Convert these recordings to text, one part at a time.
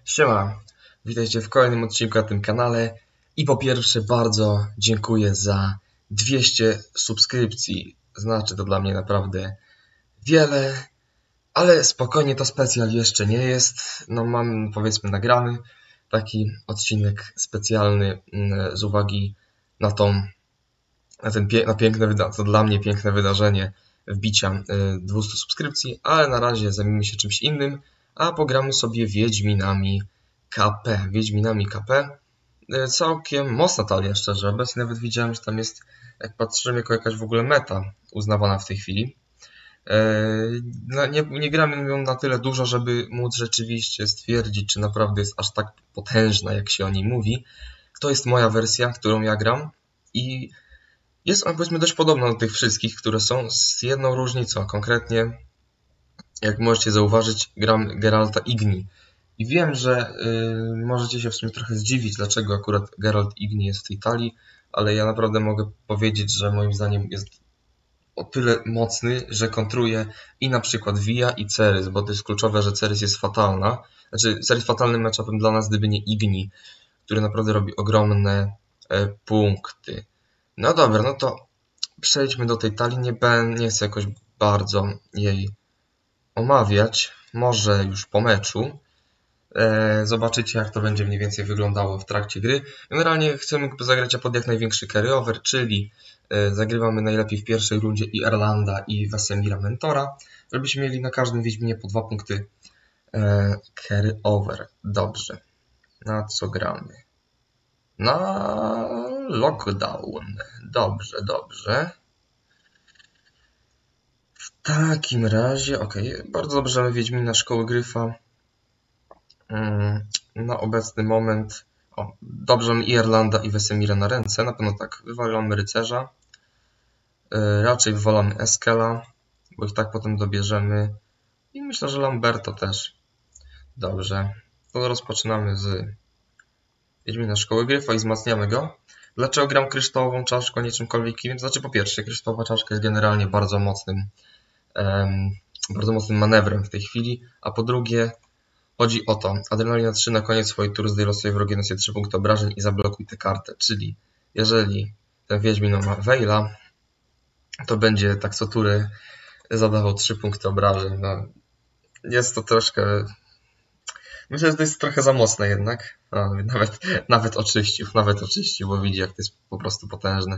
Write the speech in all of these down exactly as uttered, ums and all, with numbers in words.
Siema, witajcie w kolejnym odcinku na tym kanale i po pierwsze bardzo dziękuję za dwieście subskrypcji. Znaczy to dla mnie naprawdę wiele, ale spokojnie, to specjal jeszcze nie jest. No mam, powiedzmy, nagrany taki odcinek specjalny z uwagi na tą, na ten pie, na piękne wyda to dla mnie piękne wydarzenie wbicia dwieście subskrypcji, ale na razie zajmijmy się czymś innym, a pogramy sobie Wiedźminami K P. Wiedźminami K P. Całkiem mocna talia, szczerze. Obecnie nawet widziałem, że tam jest, jak patrzyłem, jako jakaś w ogóle meta uznawana w tej chwili. No, nie, nie gramy ją na tyle dużo, żeby móc rzeczywiście stwierdzić, czy naprawdę jest aż tak potężna, jak się o niej mówi. To jest moja wersja, którą ja gram i jest ona, powiedzmy, dość podobna do tych wszystkich, które są, z jedną różnicą. Konkretnie, jak możecie zauważyć, gram Geralta Igni. I wiem, że y, możecie się w sumie trochę zdziwić, dlaczego akurat Geralt Igni jest w tej talii, ale ja naprawdę mogę powiedzieć, że moim zdaniem jest o tyle mocny, że kontruje i na przykład Via i Cerys, bo to jest kluczowe, że Cerys jest fatalna. Znaczy, Cerys fatalnym matchupem dla nas, gdyby nie Igni, który naprawdę robi ogromne e, punkty. No dobra, no to przejdźmy do tej talii. Nie, nie chcę jakoś bardzo jej omawiać, może już po meczu. Zobaczycie, jak to będzie mniej więcej wyglądało w trakcie gry. Generalnie chcemy zagrać pod jak największy carry-over, czyli zagrywamy najlepiej w pierwszej rundzie i Erlanda i Wesemira Mentora, żebyśmy mieli na każdym Wiedźminie po dwa punkty carry-over. Dobrze. Na co gramy? Na Lockdown. Dobrze, dobrze. W takim razie, ok, bardzo dobrze mamy Wiedźmina Szkoły Gryfa. Na obecny moment o, dobrze mamy i Irlanda i Wesemira na ręce. Na pewno tak, wywalamy rycerza. Yy, raczej wywalamy Eskela, bo ich tak potem dobierzemy. I myślę, że Lamberto też. Dobrze. To rozpoczynamy z Wiedźmina Szkoły Gryfa i wzmacniamy go. Dlaczego gram kryształową czaszką, nie czymkolwiek innym? Znaczy, po pierwsze, kryształowa czaszka jest generalnie bardzo mocnym, um, bardzo mocnym manewrem w tej chwili, a po drugie, chodzi o to, adrenalina trzy na koniec swojej tury zdaj losuje wrogie nosie trzy punkty obrażeń i zablokuj tę kartę. Czyli jeżeli ten Wiedźmin ma Veila, to będzie tak co tury zadawał trzy punkty obrażeń. No, jest to troszkę... Myślę, że to jest trochę za mocne jednak. No, nawet, nawet oczyścił, nawet oczyścił, bo widzi, jak to jest po prostu potężne.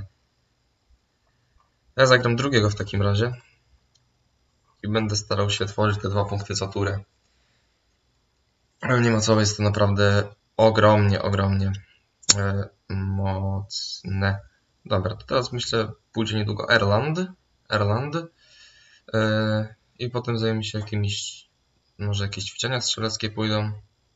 Ja zagram drugiego w takim razie. I będę starał się tworzyć te dwa punkty co turę. Ale nie ma co, jest to naprawdę ogromnie, ogromnie e, mocne. Dobra, to teraz myślę, pójdzie niedługo Erland. Erland. E, I potem zajmie się jakimiś, może jakieś ćwiczenia strzeleckie pójdą.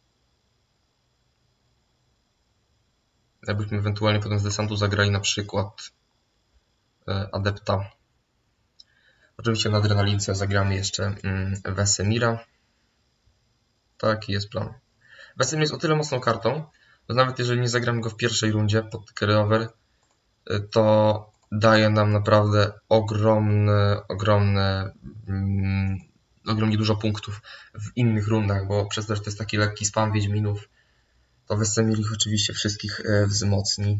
Jakbyśmy ewentualnie potem z desantu zagrali na przykład e, Adepta. Oczywiście na adrenalince zagramy jeszcze mm, Wesemira. Taki jest plan. Wesemir jest o tyle mocną kartą, że nawet jeżeli nie zagramy go w pierwszej rundzie pod carry-over, to daje nam naprawdę ogromne, ogromne, mm, ogromnie dużo punktów w innych rundach, bo przez to, że to jest taki lekki spam Wiedźminów, to Wesemir ich oczywiście wszystkich wzmocni.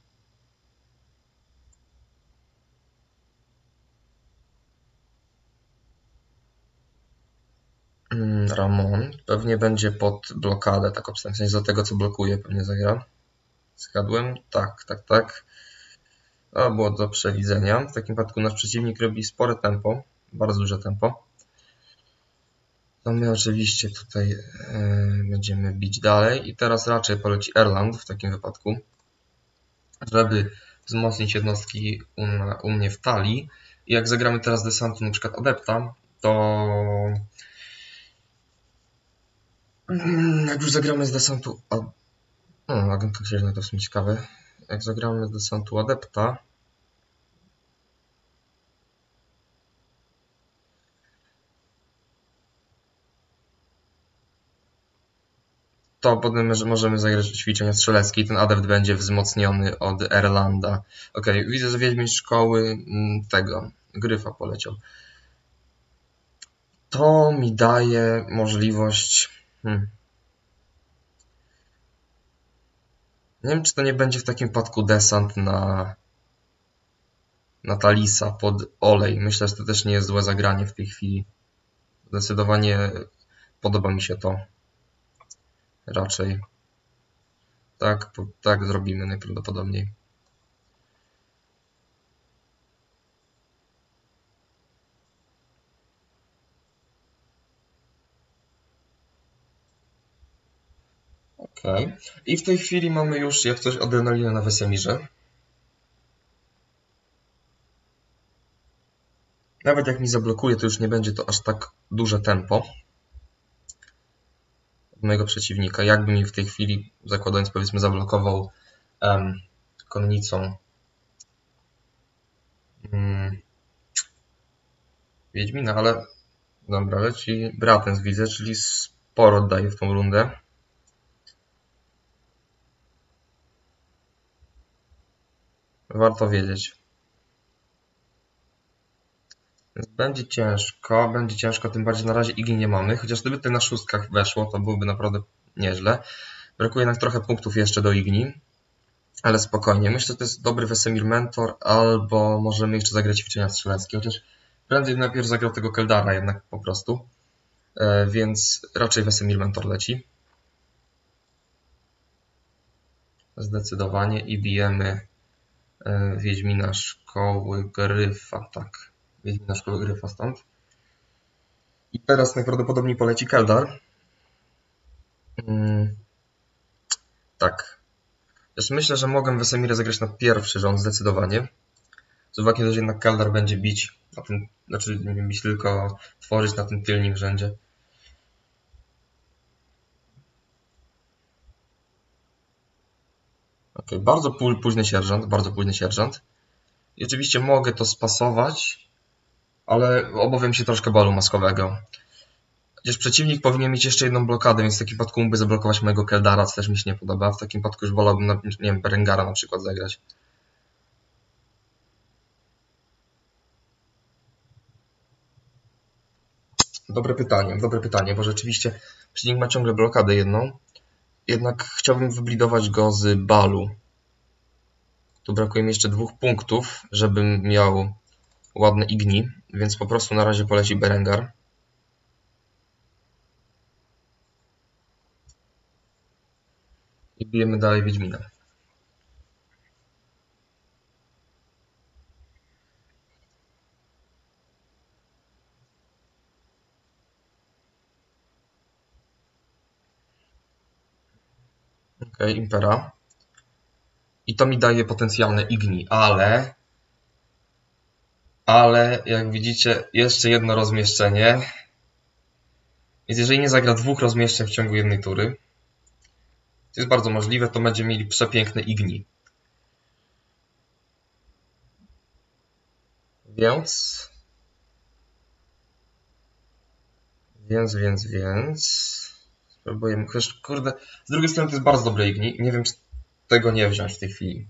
Ramon pewnie będzie pod blokadę, tak w sensie do tego, co blokuje, pewnie zagra. Zgadłem? Tak, tak, tak. To było do przewidzenia. W takim wypadku nasz przeciwnik robi spore tempo, bardzo duże tempo. To my oczywiście tutaj yy, będziemy bić dalej i teraz raczej poleci Erland w takim wypadku, żeby wzmocnić jednostki u, u mnie w talii. I jak zagramy teraz desantu, na przykład Adepta, to jak już zagramy z desantu... No, agentka księżna to w sumie ciekawe. Jak zagramy z desantu Adepta, to potem możemy zagrać ćwiczenia strzeleckie i ten adept będzie wzmocniony od Erlanda. Ok, widzę, że Wiedźmin Szkoły tego Gryfa poleciał. To mi daje możliwość... Hmm. Nie wiem, czy to nie będzie w takim wypadku desant na, na Talisa pod olej. Myślę, że to też nie jest złe zagranie w tej chwili. Zdecydowanie podoba mi się to. Raczej. Tak, tak zrobimy najprawdopodobniej. Ok. I w tej chwili mamy już jak coś adrenalinę na Wesemirze. Nawet jak mi zablokuje, to już nie będzie to aż tak duże tempo od mojego przeciwnika. Jakby mi w tej chwili, zakładając powiedzmy, zablokował um, konnicą um, Wiedźmina, ale dobra, leci Bratens widzę, czyli sporo oddaje w tą rundę. Warto wiedzieć. Więc będzie ciężko, będzie ciężko, tym bardziej na razie Igni nie mamy, chociaż gdyby tutaj na szóstkach weszło, to byłoby naprawdę nieźle. Brakuje nam trochę punktów jeszcze do Igni, ale spokojnie. Myślę, że to jest dobry Wesemir Mentor, albo możemy jeszcze zagrać ćwiczenia strzeleckie, chociaż prędzej najpierw zagrał tego Keldara jednak po prostu, e, więc raczej Wesemir Mentor leci. Zdecydowanie i bijemy e, Wiedźmina Szkoły Gryfa, tak. Wiedźmina Szkoły Gryfa stąd. I teraz najprawdopodobniej poleci Keldar. Hmm. Tak. Też myślę, że mogę Wesemirę zagrać na pierwszy rząd zdecydowanie. Z uwagi na to, że jednak Keldar będzie bić na tym, znaczy nie bić, tylko tworzyć na tym tylnym rzędzie. Ok, bardzo późny sierżant, bardzo późny sierżant. I oczywiście mogę to spasować, ale obawiam się troszkę balu maskowego. Chociaż przeciwnik powinien mieć jeszcze jedną blokadę, więc w takim przypadku mógłby zablokować mojego Keldara, co też mi się nie podoba. W takim przypadku już wolałbym, na, nie wiem, Berengara na przykład zagrać. Dobre pytanie, dobre pytanie, bo rzeczywiście przeciwnik ma ciągle blokadę jedną. Jednak chciałbym wyblidować go z balu. Tu brakuje mi jeszcze dwóch punktów, żebym miał ładne Igni, więc po prostu na razie poleci Berengar. I bijemy dalej Wiedźmina. Ok, Impera. I to mi daje potencjalne Igni, ale... Ale, jak widzicie, jeszcze jedno rozmieszczenie. Więc jeżeli nie zagra dwóch rozmieszczeń w ciągu jednej tury, to jest bardzo możliwe, to będziemy mieli przepiękne Igni. Więc... Więc, więc, więc... Spróbujemy... Chociaż, kurde, z drugiej strony to jest bardzo dobre Igni. Nie wiem, czy tego nie wziąć w tej chwili.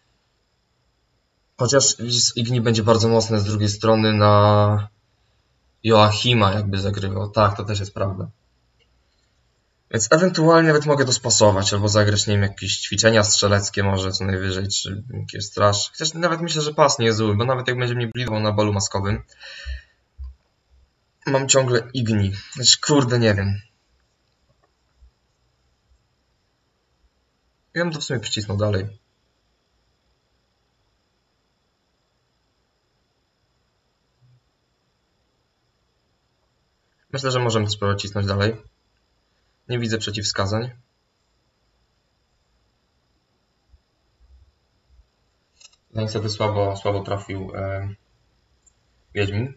Chociaż Igni będzie bardzo mocne z drugiej strony na Joachima jakby zagrywał. Tak, to też jest prawda. Więc ewentualnie nawet mogę to spasować, albo zagrać, nie wiem, jakieś ćwiczenia strzeleckie może co najwyżej, czy jakieś straż. Chociaż nawet myślę, że pas nie jest zły, bo nawet jak będzie mnie blidował na balu maskowym, mam ciągle Igni. Znaczy, kurde, nie wiem. Ja bym to w sumie przycisnął dalej. Myślę, że możemy to spróbować cisnąć dalej. Nie widzę przeciwwskazań. No niestety słabo, słabo trafił e, Wiedźmin.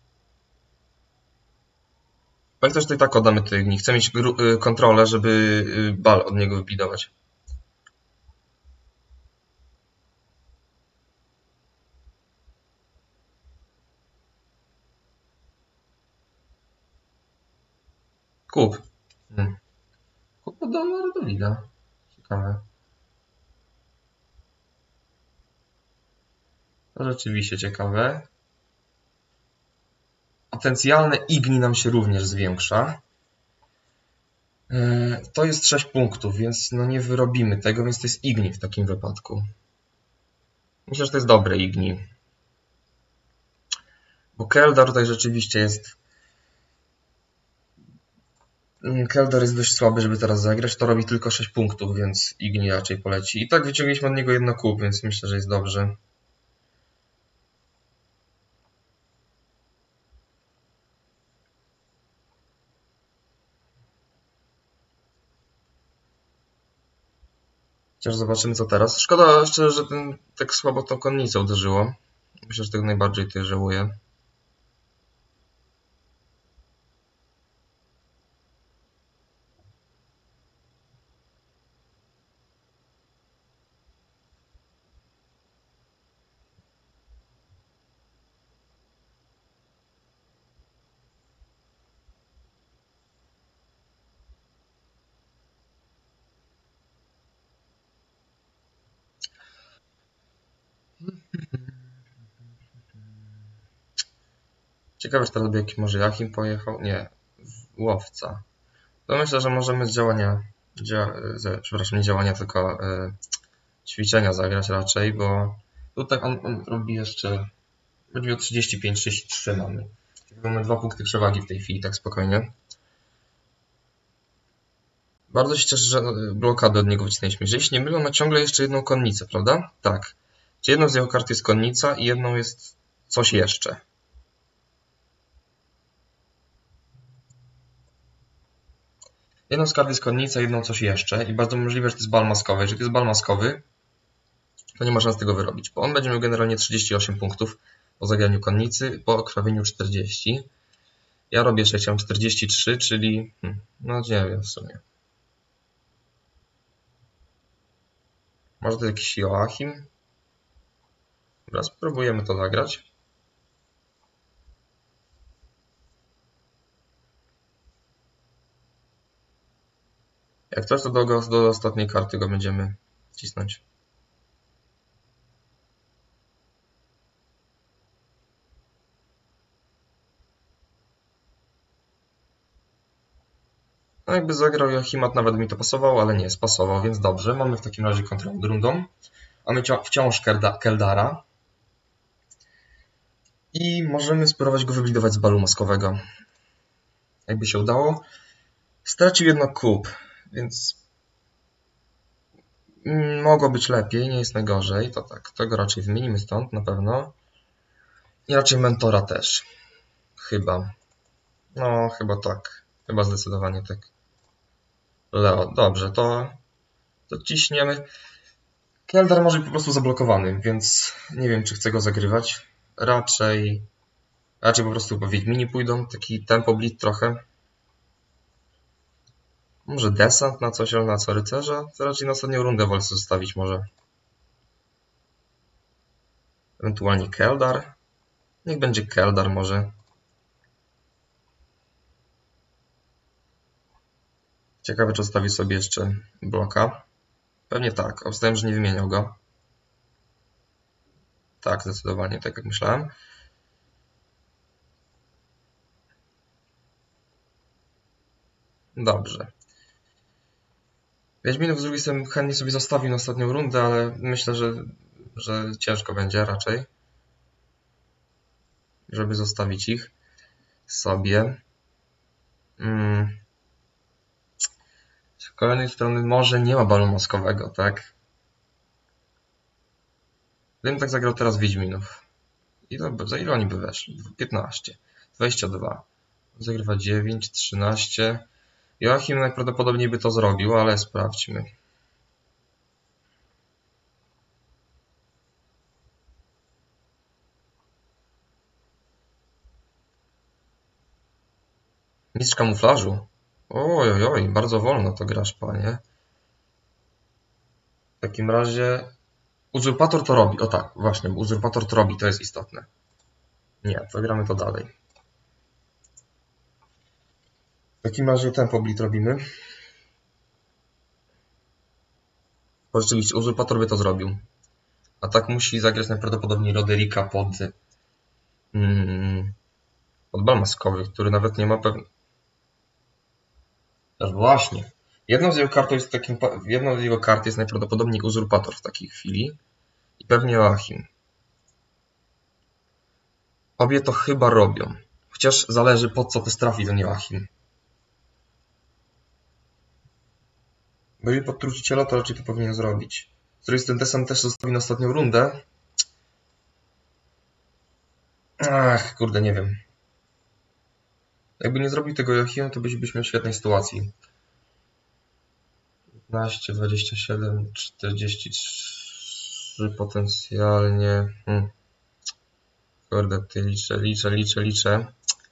Pamiętaj, że to i tak oddamy tej Igni. Chcę mieć kontrolę, żeby bal od niego wyblidować. Kup. Hmm. Kup oddamy Radowida. Ciekawe. To rzeczywiście ciekawe. Potencjalne Igni nam się również zwiększa. Yy, to jest sześć punktów, więc no nie wyrobimy tego, więc to jest Igni w takim wypadku. Myślę, że to jest dobre Igni. Bo Keldar tutaj rzeczywiście jest... Keldar jest dość słaby, żeby teraz zagrać. To robi tylko sześć punktów, więc Igni raczej poleci. I tak wyciągnęliśmy od niego jedno kup, więc myślę, że jest dobrze. Chociaż zobaczymy co teraz. Szkoda szczerze, że ten tak słabo tą konnicę uderzyło. Myślę, że tego najbardziej tutaj żałuję. Ciekawe, czy teraz by jakiś może Jachim pojechał? Nie, łowca. To myślę, że możemy z działania, dzia, z, przepraszam, nie działania, tylko y, ćwiczenia zagrać raczej, bo tutaj on, on robi jeszcze, będzie miał trzydzieści pięć trzydzieści trzy mamy. Mamy dwa punkty przewagi w tej chwili, tak spokojnie. Bardzo się cieszę, że blokadę od niego wycisnęliśmy. Jeżeli się nie mylę, ma ciągle jeszcze jedną konnicę, prawda? Tak. Czyli jedną z jego kart jest konnica i jedną jest coś jeszcze. Jedną z kart jest konnica, jedną coś jeszcze i bardzo możliwe, że to jest bal maskowy. Jeżeli to jest bal maskowy, to nie można z tego wyrobić, bo on będzie miał generalnie trzydzieści osiem punktów po zagraniu konnicy, po krwawieniu czterdzieści. Ja robię jeszcze czterdzieści trzy, czyli hmm, no nie wiem w sumie. Może to jakiś Joachim? Dobra, spróbujemy to zagrać. Jak coś, to do, do ostatniej karty go będziemy cisnąć. No jakby zagrał Joachimat, nawet mi to pasowało, ale nie, spasował, więc dobrze. Mamy w takim razie kontrolę rundą. Mamy wciąż Keldara. I możemy spróbować go wyblidować z balu maskowego. Jakby się udało. Stracił jedno kup, więc mogło być lepiej, nie jest najgorzej. To tak, tego raczej wymienimy stąd na pewno. I raczej mentora też. Chyba. No, chyba tak. Chyba zdecydowanie tak. Leo, dobrze, to, to ciśniemy. Keldar może być po prostu zablokowany, więc nie wiem, czy chcę go zagrywać. Raczej, raczej po prostu po Wiedźmini pójdą, taki tempo blit trochę. Może desant na coś, na co rycerza? To raczej na ostatnią rundę wolę zostawić może. Ewentualnie Keldar. Niech będzie Keldar może. Ciekawe, czy zostawi sobie jeszcze bloka. Pewnie tak. Obstawiam, że nie wymieniał go. Tak, zdecydowanie, tak jak myślałem. Dobrze. Wiedźminów z drugiej strony chętnie sobie zostawił na ostatnią rundę, ale myślę, że, że ciężko będzie raczej, żeby zostawić ich sobie. Hmm. Z kolejnej strony może nie ma balu maskowego, tak? Gdybym tak zagrał teraz Wiedźminów. I to, za ile oni by weszli? piętnaście, dwadzieścia dwa. Zagrywa dziewięć, trzynaście. Joachim najprawdopodobniej by to zrobił, ale sprawdźmy. Mistrz kamuflażu. Oj, oj, oj, bardzo wolno to grasz, panie. W takim razie uzurpator to robi. O tak, właśnie, bo uzurpator to robi, to jest istotne. Nie, to gramy to dalej. W takim razie tempo blit robimy. Bo rzeczywiście uzurpator by to zrobił. A tak musi zagrać najprawdopodobniej Roderika pod, mm, pod bal maskowy, który nawet nie ma pewnie. Aż właśnie. Jedną z jego kart jest takim, jedną z jego kart jest najprawdopodobniej uzurpator w takiej chwili i pewnie Joachim. Obie to chyba robią. Chociaż zależy, po co też trafi ten Joachim. Bo jeżeli pod truciciela, to raczej to powinien zrobić. Z której ten desant też zostawi na ostatnią rundę. Ach, kurde, nie wiem. Jakby nie zrobił tego Joachima, to bylibyśmy w świetnej sytuacji. piętnaście, dwadzieścia siedem, czterdzieści trzy potencjalnie. Hmm. Kurde, ty liczę, liczę, liczę, liczę.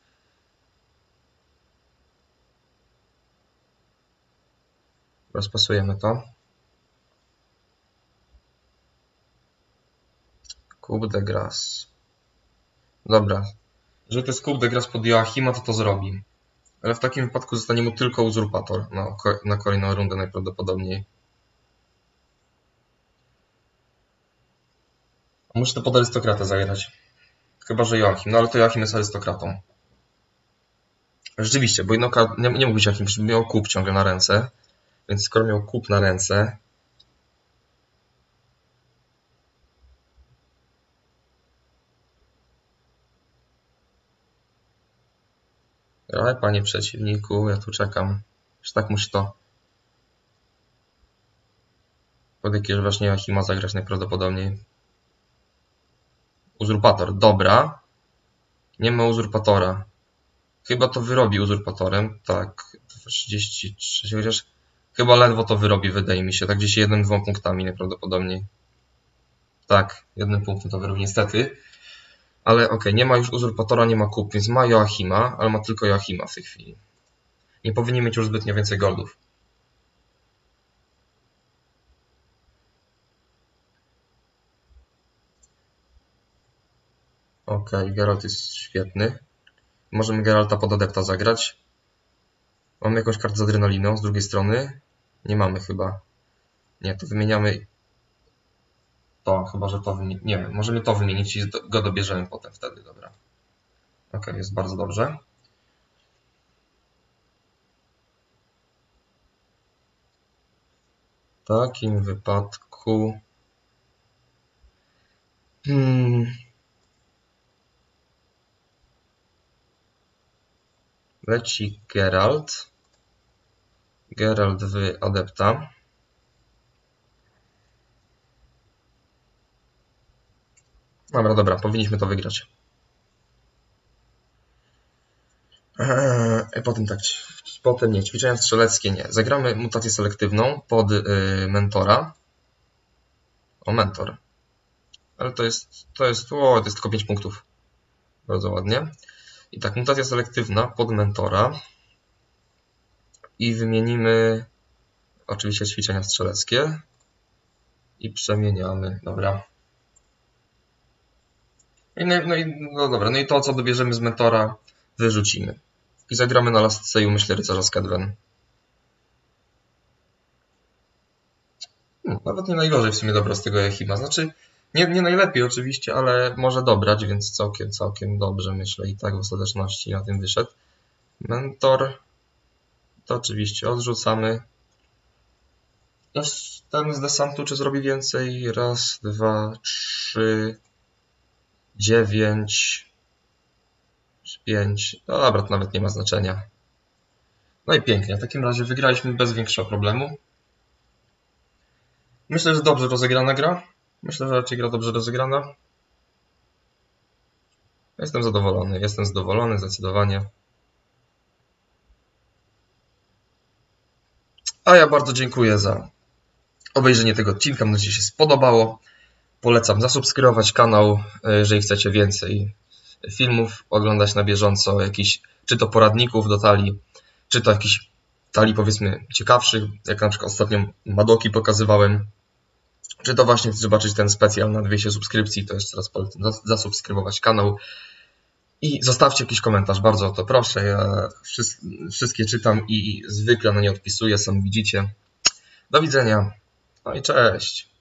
Rozpasujemy to. Coup de grâce. Dobra. Jeżeli to jest coup de grâce pod Joachima, to to zrobi. Ale w takim wypadku zostanie mu tylko uzurpator na, na kolejną rundę najprawdopodobniej. Muszę to pod arystokratę zagrać. Chyba, że Joachim. No ale to Joachim jest arystokratą. Rzeczywiście, bo jedno, nie, nie mógł być Joachim, żeby miał kup ciągle na ręce. Więc skoro miał kup na ręce... Ale panie przeciwniku, ja tu czekam. Że tak musi to... Pod jakiegoś właśnie Joachima zagrać najprawdopodobniej. Uzurpator, dobra. Nie ma uzurpatora. Chyba to wyrobi uzurpatorem. Tak, trzydzieści trzy, chociaż chyba ledwo to wyrobi, wydaje mi się. Tak gdzieś jednym, dwoma punktami najprawdopodobniej. Tak, jednym punktem to wyrobi niestety. Ale okej, okay, nie ma już uzurpatora, nie ma kup, więc ma Joachima, ale ma tylko Joachima w tej chwili. Nie powinien mieć już zbytnio więcej goldów. Okej, okay, Geralt jest świetny. Możemy Geralta pod adepta zagrać. Mamy jakąś kartę z adrenaliną z drugiej strony. Nie mamy chyba. Nie, to wymieniamy to, chyba że to wymienić. Nie wiem, możemy to wymienić i go dobierzemy potem wtedy, dobra. Ok, jest bardzo dobrze. W takim wypadku... Hmm... Leci Geralt. Geralt w adepta. Dobra, dobra, powinniśmy to wygrać. Eee, potem tak, potem nie, ćwiczenia strzeleckie nie. Zagramy mutację selektywną pod yy, mentora. O, mentor. Ale to jest, to jest, o, to jest tylko pięć punktów. Bardzo ładnie. I tak, mutacja selektywna pod mentora. I wymienimy oczywiście ćwiczenia strzeleckie. I przemieniamy, dobra. I no, no, i, no dobra, no i to, co dobierzemy z mentora, wyrzucimy. I zagramy na Last Sayu, myślę, rycerza z Kedwen. Hmm, nawet nie najgorzej w sumie dobra z tego Joachima. Znaczy, nie, nie najlepiej oczywiście, ale może dobrać, więc całkiem, całkiem dobrze, myślę. I tak w ostateczności na tym wyszedł. Mentor. To oczywiście odrzucamy. Ten z desantu czy zrobi więcej? Raz, dwa, trzy, dziewięć, pięć. No dobra, to nawet nie ma znaczenia. No i pięknie. W takim razie wygraliśmy bez większego problemu. Myślę, że dobrze rozegrana gra. Myślę, że raczej gra dobrze rozegrana. Jestem zadowolony. Jestem zadowolony zdecydowanie. A ja bardzo dziękuję za obejrzenie tego odcinka. Mam nadzieję, że się spodobało. Polecam zasubskrybować kanał, jeżeli chcecie więcej filmów oglądać na bieżąco, jakichś czy to poradników do talii, czy to jakichś talii powiedzmy ciekawszych, jak na przykład ostatnio Madoki pokazywałem, czy to właśnie chcecie zobaczyć ten specjal na dwieście subskrypcji, to jeszcze raz polecam zasubskrybować kanał i zostawcie jakiś komentarz, bardzo o to proszę, ja wszystkie czytam i zwykle na nie odpisuję, sam widzicie. Do widzenia, no i cześć.